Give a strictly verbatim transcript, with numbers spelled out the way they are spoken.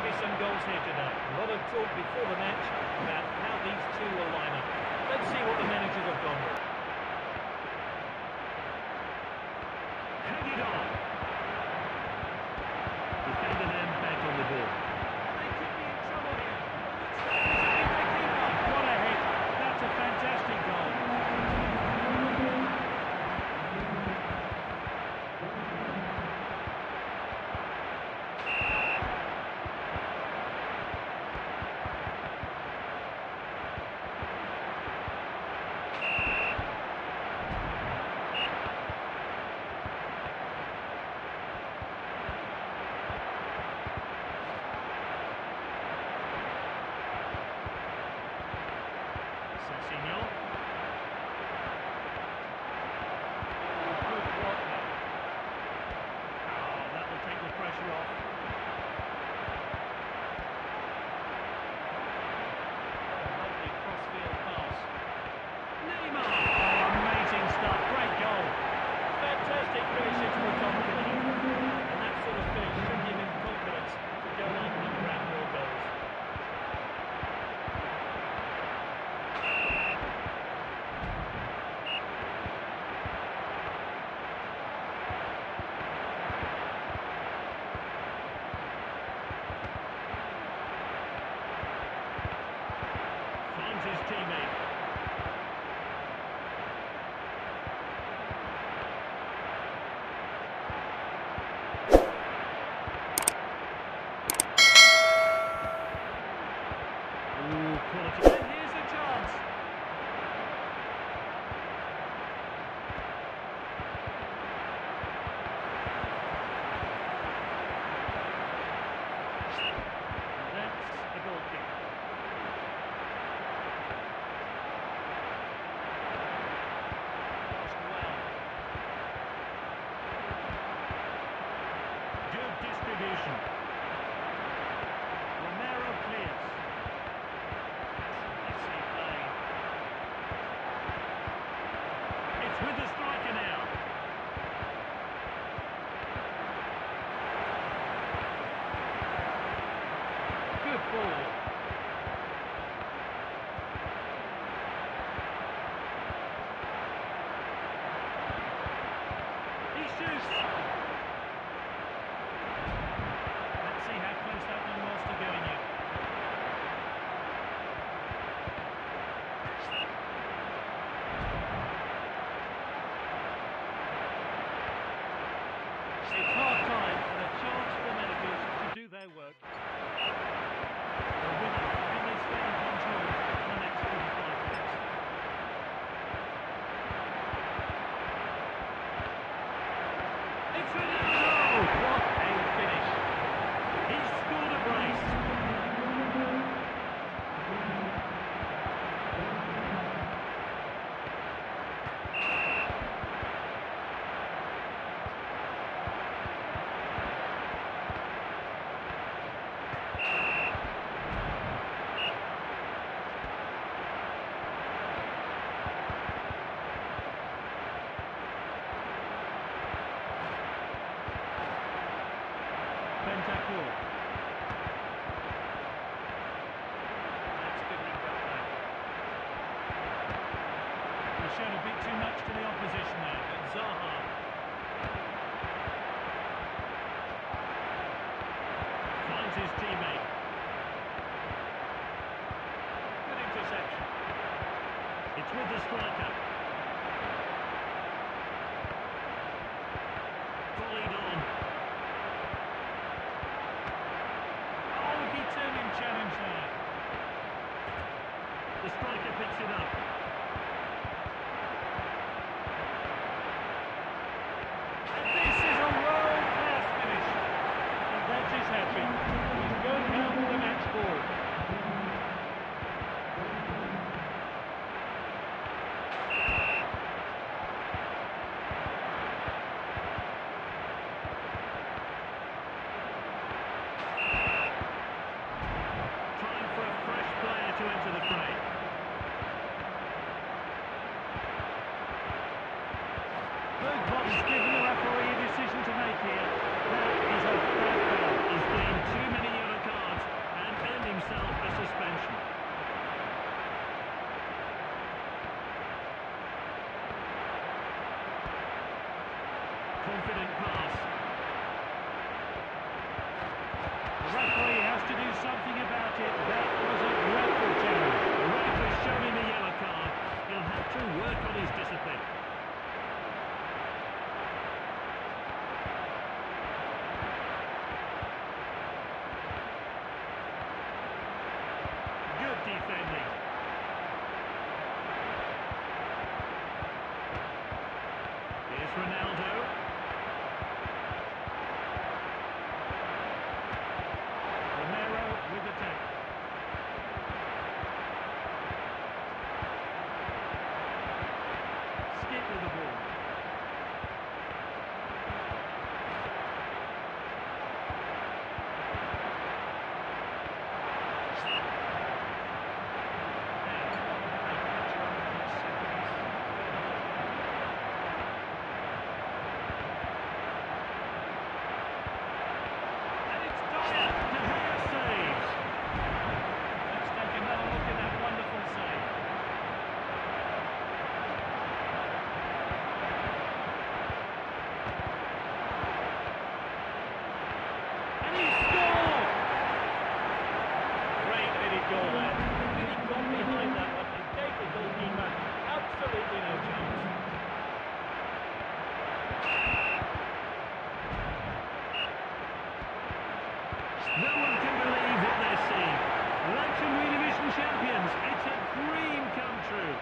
be some goals here today. A lot of talk before the match about how these two will line up. Let's see what the managers have gone with. Hang it on. Defender them back on the ball. They could be in trouble here. What a hit. That's a fantastic goal. Sessignon. Good block there. Oh, that will take the pressure off. What a lovely cross-field pass. Neymar. Oh, amazing stuff. Great goal. Fantastic creation for Tom Kennedy. And that sort of finish should give him confidence to go on and grab more goals. Finds his teammate. Ooh, quality. And here's a chance. That's a goal kick. Passed well. Good distribution. Romero clears. Nicely played. It's with the striker now. Good ball. He shoots. Let's see how close that one was to going in. It's half time and a chance for the managers to do their work. The winner, can they stay in control for the next forty-five minutes? It's Ronaldo! What a finish! He's scored a brace. Bentancur. That's good cut back. He showed a bit too much to the opposition there. And Zaha. Finds his teammate. Good interception. It's with the striker. Volleyed on. Oh, determined challenge there. The striker picks it up. And this is a world-class finish. And that is happy. He's going home with the match ball. Time for a fresh player to enter the fray. confident pass. The referee has to do something about it. That was a dreadful challenge. The ref has shown him a yellow card. He'll have to work on his discipline. Good defending. Here's Ronaldo. Romero with the tackle. Skip with the ball. And it's Dyer. De Gea saves. Let's take another look at that wonderful save. And he scored! Great headed goal there. Really got behind that one and gave the goalkeeper absolutely no chance. No one can believe what they're seeing. Like some Division champions, it's a dream come true.